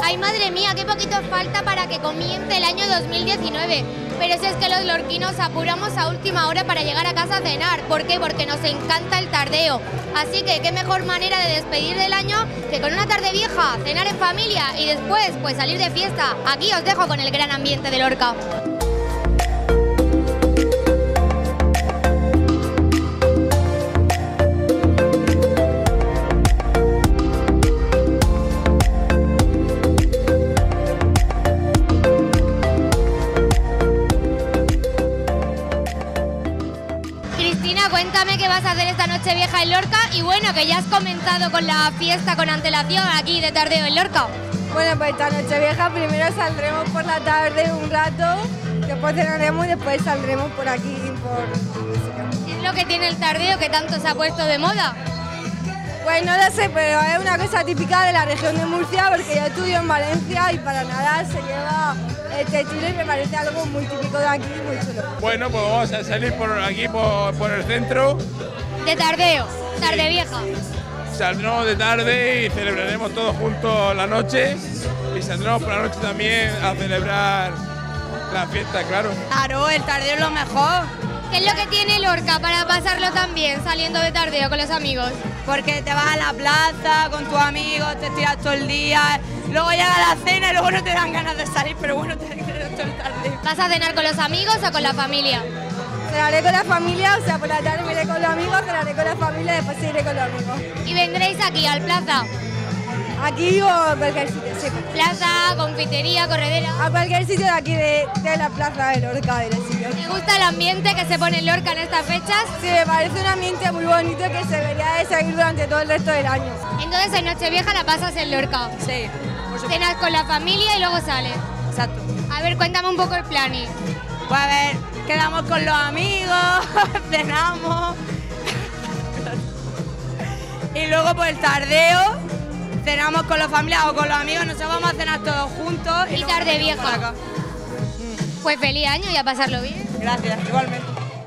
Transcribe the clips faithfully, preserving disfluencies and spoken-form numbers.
Ay, madre mía, qué poquito falta para que comience el año dos mil diecinueve. Pero si es que los lorquinos apuramos a última hora para llegar a casa a cenar. ¿Por qué? Porque nos encanta el tardeo. Así que qué mejor manera de despedir el año que con una tarde vieja, cenar en familia y después pues salir de fiesta. Aquí os dejo con el gran ambiente de Lorca. Cuéntame qué vas a hacer esta noche vieja en Lorca y bueno, que ya has comenzado con la fiesta con antelación aquí de tardeo en Lorca. Bueno, pues esta noche vieja primero saldremos por la tarde un rato, después cenaremos y después saldremos por aquí por... ¿Qué es lo que tiene el tardeo que tanto se ha puesto de moda? Pues no lo sé, pero es una cosa típica de la región de Murcia porque yo estudio en Valencia y para nada se lleva este estilo y me parece algo muy típico de aquí, muy chulo. Bueno, pues vamos a salir por aquí, por, por el centro. De tardeo, tarde vieja. Saldremos de tarde y celebraremos todos juntos la noche y saldremos por la noche también a celebrar la fiesta, claro. Claro, el tardeo es lo mejor. ¿Qué es lo que tiene Lorca para pasarlo tan bien saliendo de tardeo con los amigos? Porque te vas a la plaza con tus amigos, te tiras todo el día, luego llega la cena y luego no te dan ganas de salir, pero bueno, te quedas todo el tarde. ¿Vas a cenar con los amigos o con la familia? Cenaré con la familia, o sea, por la tarde me iré con los amigos, cenaré con la familia y después iré con los amigos. ¿Y vendréis aquí, al plaza? Aquí o a cualquier sitio, sí. Plaza, confitería, corredera. A cualquier sitio de aquí de, de la plaza de Lorca, del sitio. ¿Te gusta el ambiente que se pone en Lorca en estas fechas? Sí, me parece un ambiente muy bonito que se debería de seguir durante todo el resto del año. Entonces en Nochevieja la pasas en Lorca. Sí. Cenas con la familia y luego sales. Exacto. A ver, cuéntame un poco el planning. Pues a ver, quedamos con los amigos, cenamos. Y luego por el tardeo, cenamos con la familia o con los amigos, nos vamos a cenar todos juntos. Y, y tarde vieja. Pues feliz año y a pasarlo bien. Gracias, igualmente.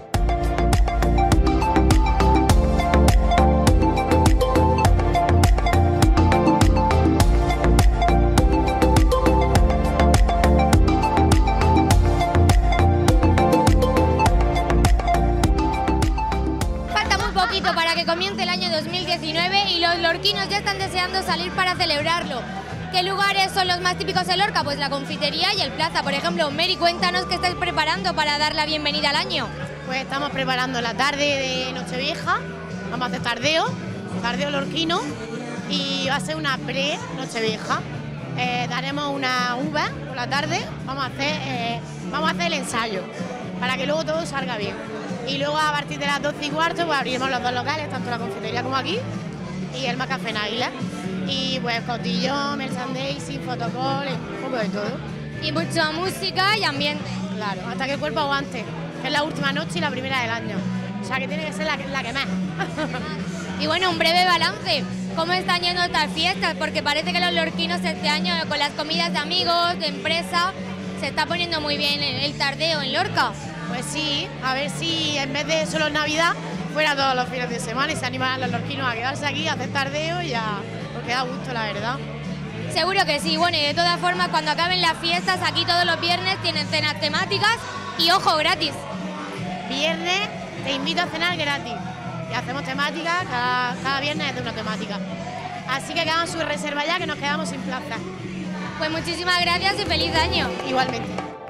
Para que comience el año dos mil diecinueve y los lorquinos ya están deseando salir para celebrarlo. ¿Qué lugares son los más típicos de Lorca? Pues la confitería y el plaza. Por ejemplo, Mary, cuéntanos qué estáis preparando para dar la bienvenida al año. Pues estamos preparando la tarde de Nochevieja, vamos a hacer tardeo, tardeo lorquino y va a ser una pre-Nochevieja. Eh, daremos una uva por la tarde, vamos a hacer, eh, vamos a hacer el ensayo para que luego todo salga bien. Y luego a partir de las doce y cuarto pues abriremos los dos locales, tanto la confitería como aquí, y el Macafé en Águila. Y pues cotillón, merchandising, fotocall, un poco de todo. Y mucha música y ambiente. Claro, hasta que el cuerpo aguante, que es la última noche y la primera del año. O sea que tiene que ser la, la que más. Y bueno, un breve balance. ¿Cómo están yendo estas fiestas? Porque parece que los lorquinos este año, con las comidas de amigos, de empresa, se está poniendo muy bien el, el tardeo en Lorca. Pues sí, a ver si en vez de solo Navidad fuera todos los fines de semana y se animan los lorquinos a quedarse aquí, a hacer tardeo y a... porque da gusto, la verdad. Seguro que sí. Bueno, y de todas formas, cuando acaben las fiestas, aquí todos los viernes tienen cenas temáticas y, ojo, gratis. Viernes te invito a cenar gratis y hacemos temáticas, cada, cada viernes es de una temática. Así que hagan su reserva ya, que nos quedamos sin plaza. Pues muchísimas gracias y feliz año. Igualmente.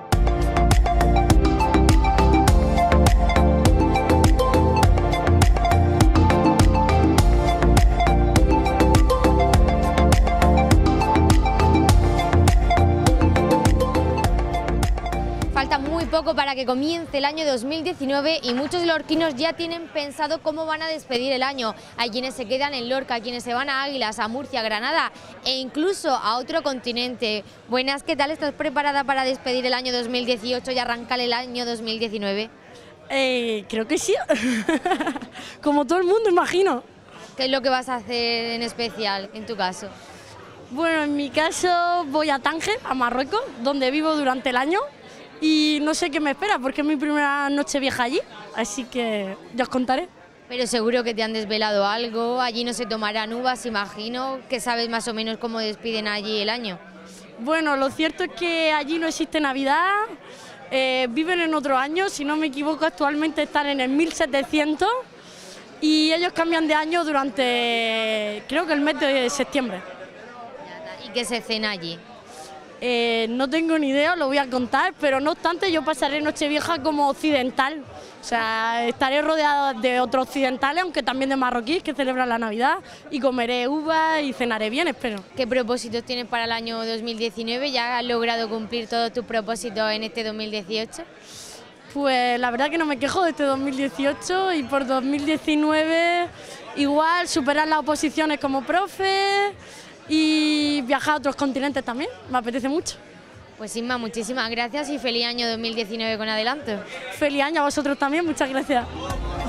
Falta muy poco para que comience el año dos mil diecinueve y muchos lorquinos ya tienen pensado cómo van a despedir el año. Hay quienes se quedan en Lorca, quienes se van a Águilas, a Murcia, Granada e incluso a otro continente. Buenas, ¿qué tal? ¿Estás preparada para despedir el año dos mil dieciocho y arrancar el año dos mil diecinueve? Eh, creo que sí, como todo el mundo, imagino. ¿Qué es lo que vas a hacer en especial en tu caso? Bueno, en mi caso voy a Tánger, a Marruecos, donde vivo durante el año. Y no sé qué me espera, porque es mi primera noche vieja allí, así que ya os contaré. Pero seguro que te han desvelado algo, allí no se tomarán uvas, imagino, que sabes más o menos cómo despiden allí el año. Bueno, lo cierto es que allí no existe Navidad, eh, viven en otro año, si no me equivoco actualmente están en el mil setecientos y ellos cambian de año durante, creo que el mes de septiembre. ¿Y qué se cena allí? Eh, no tengo ni idea, lo voy a contar, pero no obstante yo pasaré Nochevieja como occidental, o sea, estaré rodeada de otros occidentales, aunque también de marroquíes que celebran la Navidad, y comeré uvas y cenaré bien, espero. ¿Qué propósitos tienes para el año dos mil diecinueve? ¿Ya has logrado cumplir todos tus propósitos en este dos mil dieciocho? Pues la verdad que no me quejo de este dos mil dieciocho y por dos mil diecinueve igual superar las oposiciones como profe y viajar a otros continentes también, me apetece mucho. Pues Inma, muchísimas gracias y feliz año dos mil diecinueve con adelanto. Feliz año a vosotros también, muchas gracias.